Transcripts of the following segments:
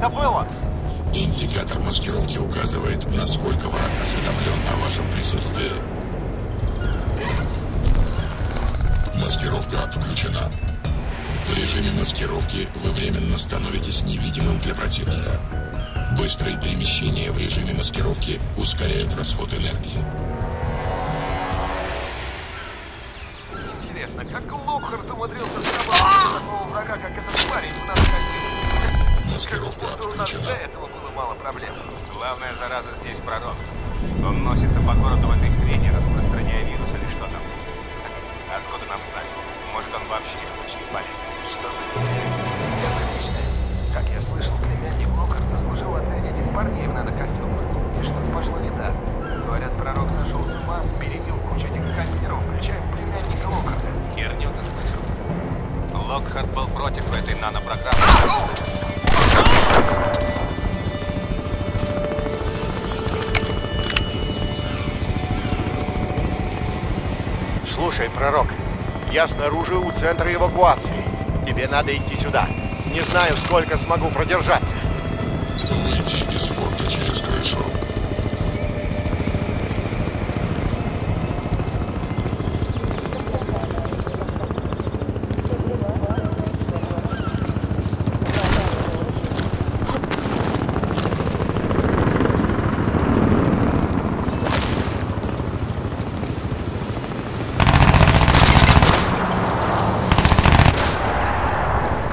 это было? Индикатор маскировки указывает, насколько враг осведомлен о вашем присутствии. Маскировка включена. В режиме маскировки вы временно становитесь невидимым для противника. Быстрое перемещение в режиме маскировки ускоряет расход энергии. Интересно, как Локхарт умудрился сработать такого врага, как этот парень у нас в Маскировка включена. Для этого было мало проблем. Главная зараза здесь пророк. Он носится по городу в этой хрени, распространяя вирус или что там. Откуда нам знать? Может, он вообще источник болезни? Что-то не верится. Это личное. Как я слышал, племянник Локхарта служил одной этих парней в нанокостюмах. И что-то пошло не так. Говорят, пророк сошел с ума, перебил кучу этих кассиров, включая племянника Локхарта. Херню ты слышал? Локхарт был против этой нанопрограммы. Слушай, пророк, я снаружи у центра эвакуации. Тебе надо идти сюда. Не знаю, сколько смогу продержаться. Выйти из форта через крышу.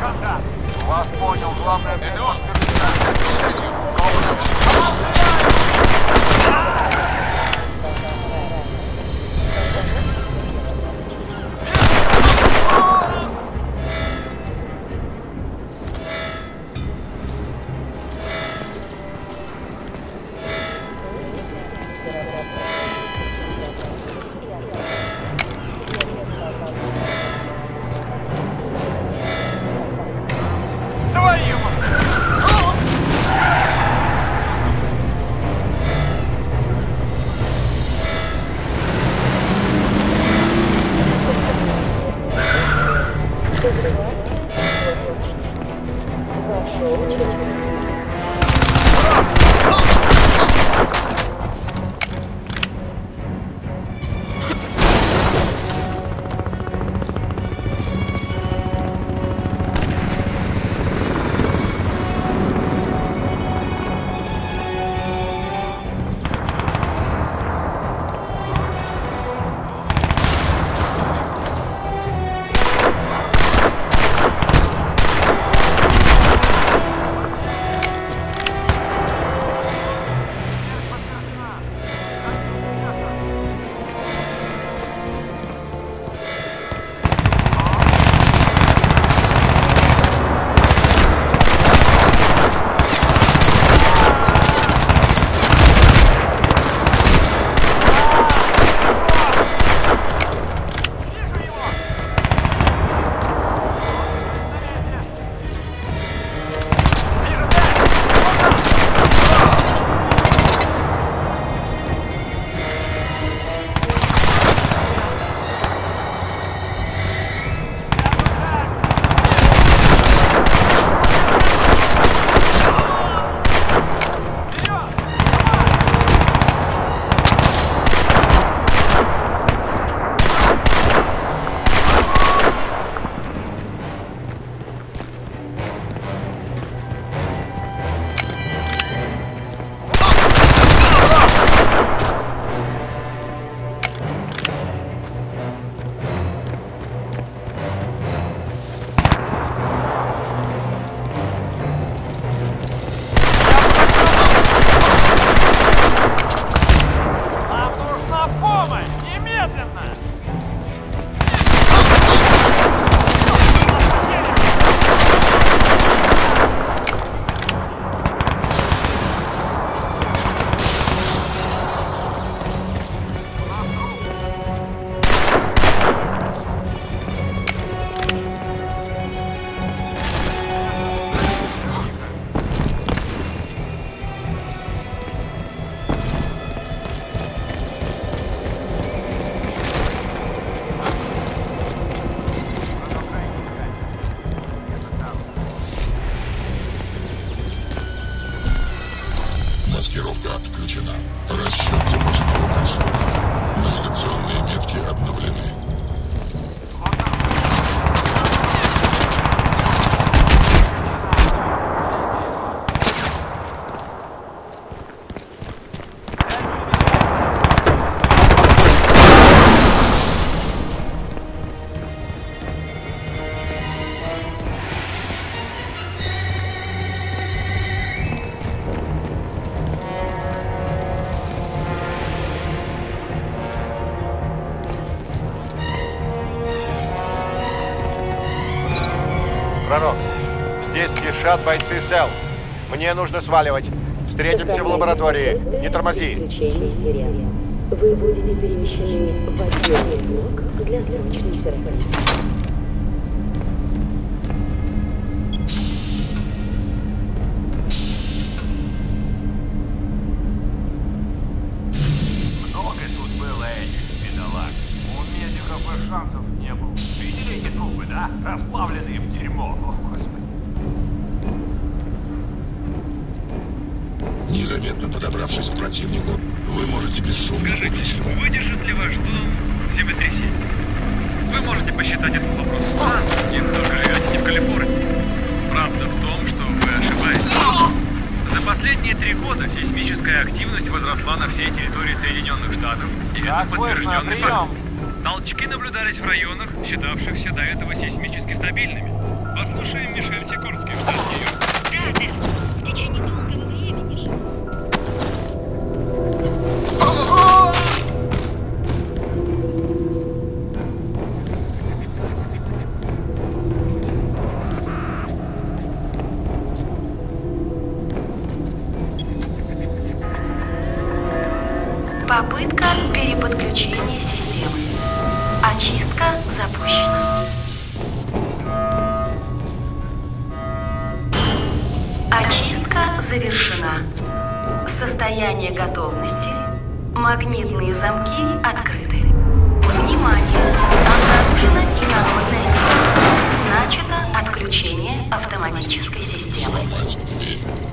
Вас понял, главное... Это он! Маскировка включена. Расчет запасного маршрута. Навигационные метки обновлены. Пророк, здесь кишат бойцы СЭЛ. Мне нужно сваливать. Встретимся в лаборатории. Не тормози. Вы будете перемещены в отдельный блок для срочной терапии. Много тут было этих бедолаг. У медиков и шансов не было. Видели эти трупы, да? Расплавленные в дерьмо. О, Господи. Незаметно подобравшись к противнику, вы можете бесшумно... Скажите, выдержит ли ваш дом землетрясение? Вы можете посчитать этот вопрос странным, если только живете не в Калифорнии. Правда в том, что вы ошибаетесь. За последние 3 года сейсмическая активность возросла на всей территории Соединенных Штатов, и это подтвержденный факт. Толчки наблюдались в районах, считавшихся до этого сейсмически стабильными. Послушаем Мишель Сикорский, штат Нью-Йорк. Да, Дэн, в течение долгого времени же. Попытка переподключения системы. Очистка запущена. Очистка завершена. Состояние готовности. Магнитные замки открыты. Внимание! Обнаружена инородная тема. Начато отключение автоматической системы. Сломать дверь.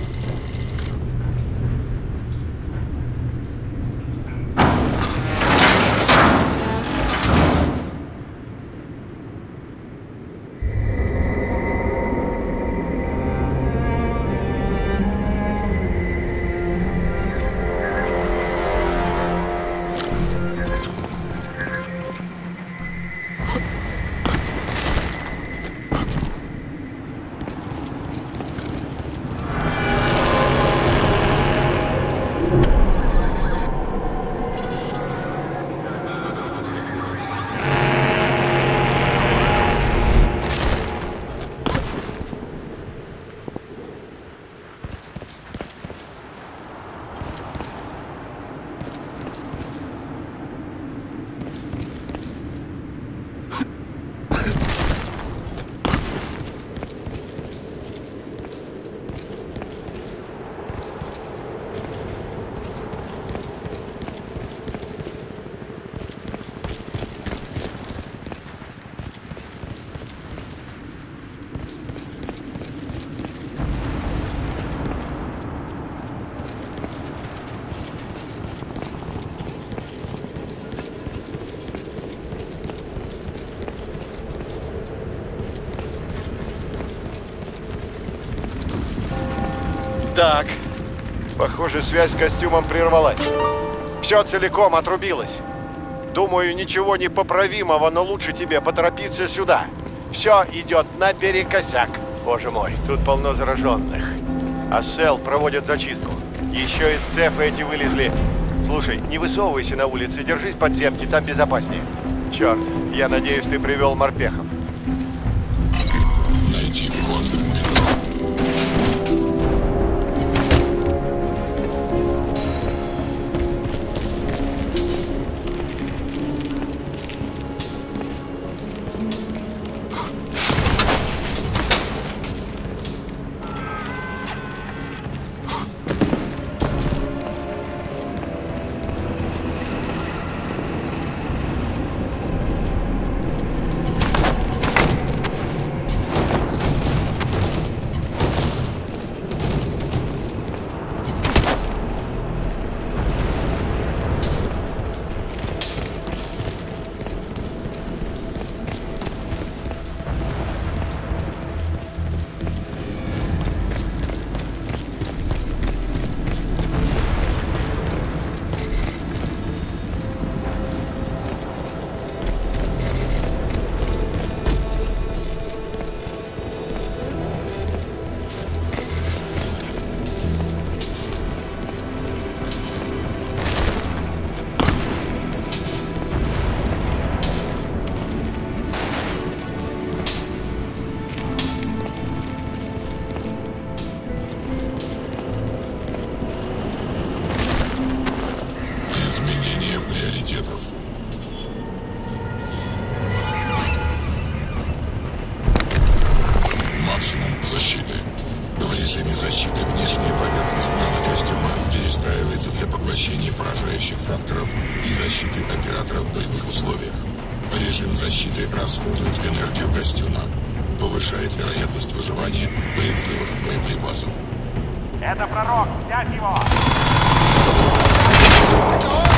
Так, похоже, связь с костюмом прервалась. Все целиком отрубилось. Думаю, ничего непоправимого, но лучше тебе поторопиться сюда. Все идет наперекосяк. Боже мой, тут полно зараженных. А СЭЛ проводят зачистку. Еще и цефы эти вылезли. Слушай, не высовывайся на улице, держись подземки, там безопаснее. Черт, я надеюсь, ты привел морпехов. Найти вход в метро. артефакторов и защиты операторов в боевых условиях. Режим защиты расходует энергию костюма, повышает вероятность выживания при взрывах боеприпасов. Это пророк! Взять его!